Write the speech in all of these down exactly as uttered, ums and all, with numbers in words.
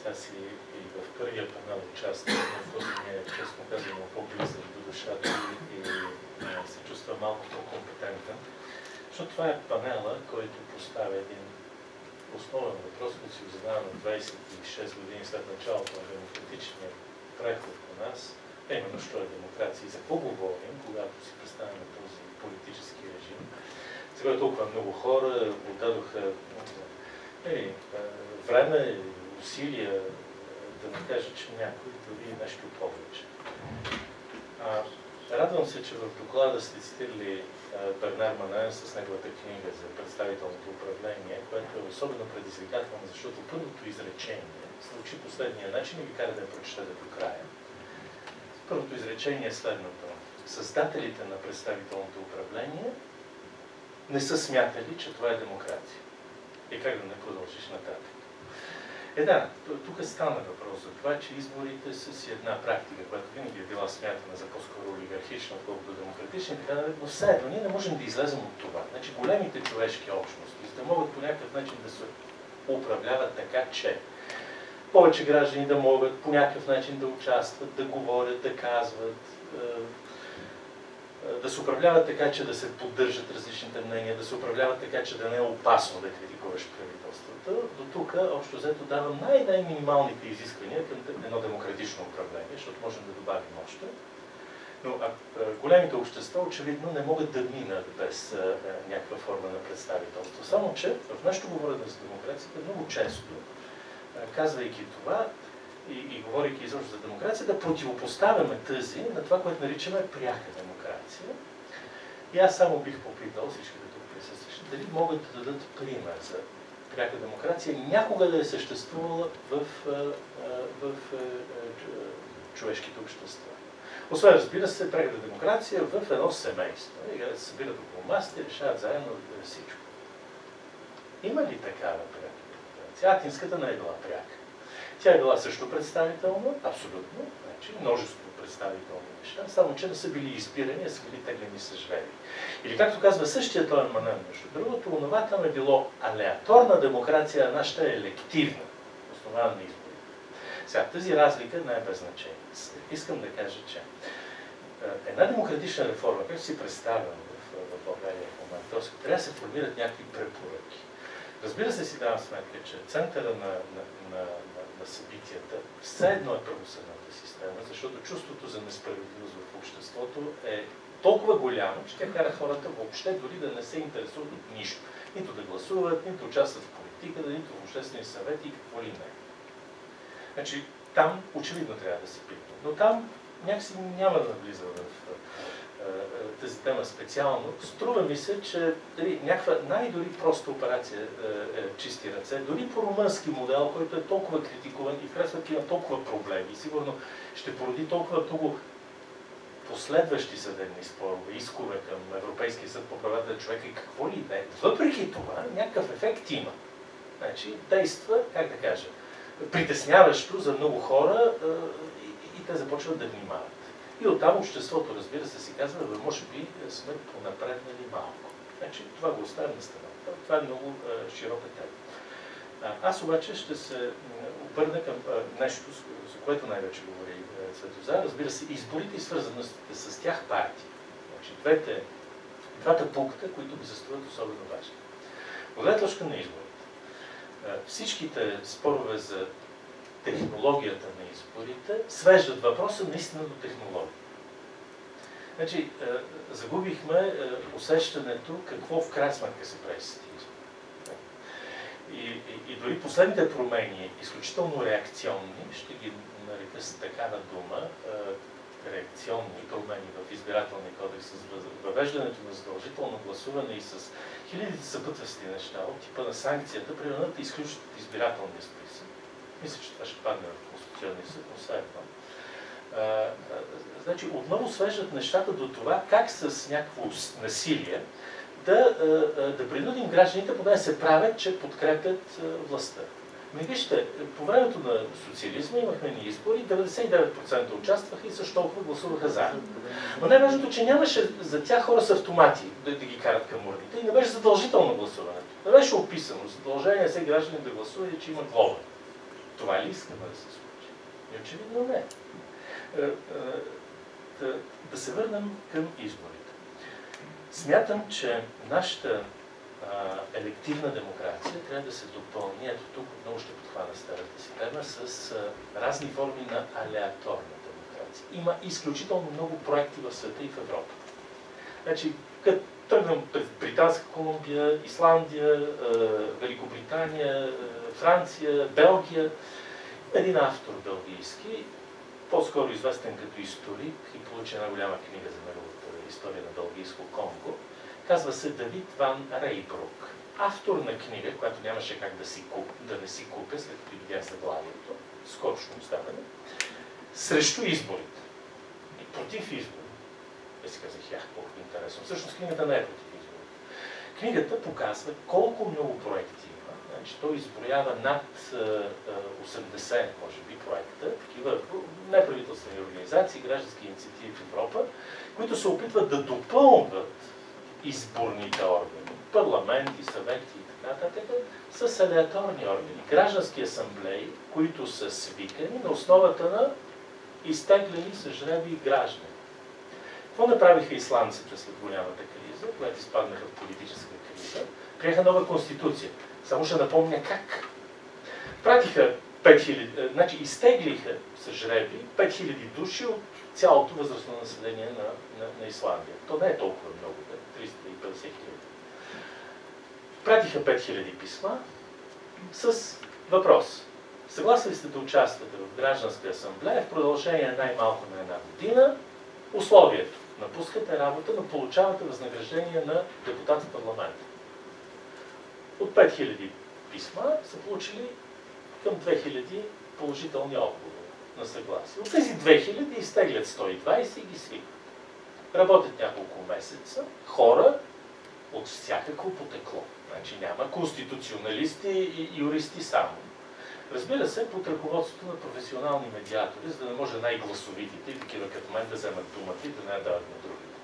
аз и, и в първия панел участвах, но този ми е, честно казано, по-близък до душата и, и а, се чувства малко по-компетентен. Защото това е панела, който поставя един основен въпрос, който си го задаваме двадесет и шест години след началото на демократичния преход на нас, именно що е демокрация и за какво говорим, когато си представяме този политически режим. Сега толкова много хора отдадоха е, време, усилия да не кажа, че някой дори нещо повече. А, радвам се, че в доклада сте цитирали Бернар Манен с неговата книга за представителното управление, което е особено предизвикателно, защото първото изречение звучи последния начин и ви кара да я прочетете до края. Първото изречение е следното. Създателите на представителното управление не са смятали, че това е демокрация. И как да не продължиш нататък? Е да, тук стана въпрос за това, че изборите са си една практика, която винаги е била смятана за по-скоро олигархична, отколкото демократична, но все едно ние не можем да излезем от това. Значи големите човешки общности, за да могат по някакъв начин да се управляват така, че повече граждани да могат по някакъв начин да участват, да говорят, да казват, да се управляват така, че да се поддържат различните мнения, да се управляват така, че да не е опасно да критикуваш правителствата. До тук, общо взето, давам най-най-минималните изисквания към едно демократично управление, защото можем да добавим още. Но а, големите общества очевидно не могат да минат без а, някаква форма на представителство. Само че в нашето говорене за демокрацията много често, а, казвайки това, И, и говорейки изобщо за демокрация, да противопоставяме тази на това, което наричаме пряка демокрация. И аз само бих попитал всичките тук присъстващи, дали могат да дадат пример за пряка демокрация, някога да е съществувала в, в, в, в човешките общества. Освен, разбира се, пряката демокрация в едно семейство. И се събират около масата и решават заедно всичко. Има ли такава пряка демокрация? Атинската не е била пряка. Тя е била също представителна, абсолютно, значи множество представителни неща, само че не са били избирани, а са били теглени с жребий. Или както казва същия този Манен, между другото, онова там е било алеаторна демокрация, а нашата е елективна, основана на изборите. Сега, тази разлика не е без значение. Искам да кажа, че една демократична реформа, която си представям в, в България в момента, трябва да се формират някакви препоръки. Разбира се, си давам сметка, че центъра на, на, на, на, на събитията все едно е правосъдната система, защото чувството за несправедливост в обществото е толкова голямо, че тя кара хората въобще дори да не се интересуват от нищо. Нито да гласуват, нито участват в политиката, нито в обществени съвети и какво ли не. Значи, там очевидно трябва да се пипне. Но там някакси няма да навлиза в тази тема специално. Струва ми се, че дали, някаква най-дори проста операция е, е, чисти ръце, дори по румънски модел, който е толкова критикуван и в крайна сметка има толкова проблеми и сигурно ще породи толкова много последващи съдебни спорове, искове към Европейския съд по правата на човека и какво ли да е. Въпреки това, някакъв ефект има. Значи, действа, как да кажа, притесняващо за много хора е, и, и те започват да внимават. И оттам обществото, разбира се, си казва, да може би сме понапреднали малко. Значи, това го оставям на страна. Това е много е, широка тема. Аз обаче ще се обърна към е, нещо, за което най-вече говори е, Светозар. Разбира се, изборите и свързаните с тях партии. Значи, двете, двата пункта, които ми се струват особено важни. От гледна точка на изборите. Е, всичките спорове за технологията на изборите свеждат въпроса наистина до технология. Значи, е, загубихме е, усещането какво в крайна сметка се прави с тези избори. И, и, и дори последните промени, изключително реакционни, ще ги нарека с такава дума, е, реакционни промени в избирателния кодекс, с въвеждането на задължително гласуване и с хилядите съпътстващи неща от типа на санкцията, примерно да изключат избирателния списък. Мисля, че това ще падне в Конституционния съд, но все едно. Значи, отново свеждат нещата до това, как с някакво насилие да, да принудим гражданите поне да се правят, че подкрепят властта. Но вижте, по времето на социализма имахме ни избори, деветдесет и девет процента участваха и също толкова гласуваха за. Но най-важното, че нямаше за тях хора с автомати да, да ги карат към урните и не беше задължително гласуването. Не беше описано задължение все граждани да гласуват и че има глоба. Това ли искаме да се случи? И очевидно не. Да, да се върнем към изборите. Смятам, че нашата а, елективна демокрация трябва да се допълни, ето тук отново ще подхвана старата си тема, с а, разни форми на алеаторна демокрация. Има изключително много проекти в света и в Европа. Значи, като тръгнем през Британска Колумбия, Исландия, а, Великобритания, а, Франция, Белгия, един автор белгийски, по-скоро известен като историк и получи една голяма книга за неговата история на Белгийско Конго, казва се Давид Ван Рейбрук. Автор на книга, която нямаше как да, си куп, да не си купя, след като видях заглавието, скорочно останане, срещу изборите. И против изборите. Я си казах, ях, колко интересно. Всъщност книгата не е против изборите. Книгата показва колко много проекти има. Значи, той изброява над осемдесет, може би, проекта, такива неправителствени организации, граждански инициативи в Европа, които се опитват да допълват изборните органи, парламенти, съвети и така нататък, с алеаторни органи, граждански асамблеи, които са свикани на основата на изтеглени с жребий граждани. Какво направиха исландците след голямата криза, когато изпаднаха в политическа криза? Приеха нова конституция. Само ще напомня как. Пратиха пет хиляди, значи изтеглиха с жреби пет хиляди души от цялото възрастно население на, на, на Исландия. То не е толкова много, триста и петдесет хиляди. Пратиха пет хиляди писма с въпрос. Съгласни ли сте да участвате в гражданска асамблея в продължение най-малко на една година? Условието. Напускате работа, но получавате възнаграждение на депутат в парламента. От пет хиляди писма са получили към две хиляди положителни отговори на съгласие. От тези две хиляди изтеглят сто и двайсет и ги свикват. Работят няколко месеца, хора от всякакво потекло. Значи няма конституционалисти и юристи само. Разбира се, под ръководството на професионални медиатори, за да не може най-гласовитите и такива като мен да вземат думата и да не дават на другите.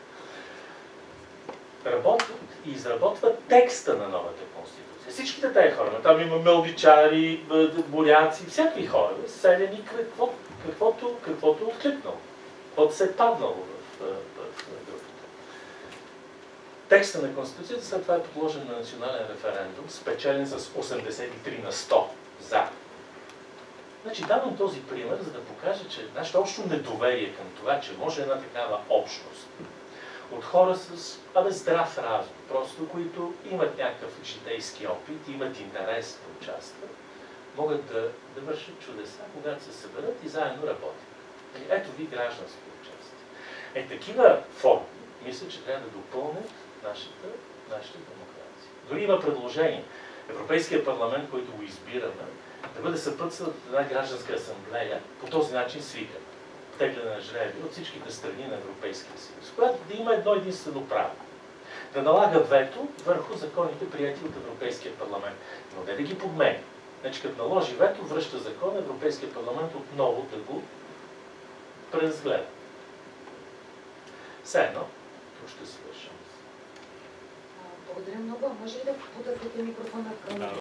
Работят и изработват текста на новата конституция. Всичките тези хора, там има мълвичари, буряци, всякакви хора, селени какво, каквото, каквото откликнало, каквото се е паднало в, в, в групата. Текста на конституцията след това е подложен на национален референдум, спечелен с осемдесет и три на сто за. Значи давам този пример, за да покажа, че нашето общо недоверие към това, че може една такава общност от хора с абе, здрав разум, просто които имат някакъв житейски опит, имат интерес да участват, могат да, да вършат чудеса, когато се съберат и заедно работят. И ето ви гражданско участие. Е, такива форми, мисля, че трябва да допълнят нашата, нашата демокрация. Дори има предложение. Европейския парламент, който го избираме, да бъде съпътстван от една гражданска асамблея, по този начин свикана, тегляне на жреби от всичките страни на Европейския съюз, която да има едно единствено право. Да налага вето върху законите, прияти от Европейския парламент. Но не да ги подменя. Значи, като наложи вето, връща закон, Европейския парламент отново да го преразгледа. Все едно, тук ще свършим. Благодаря много. Може ли да потърсите микрофона към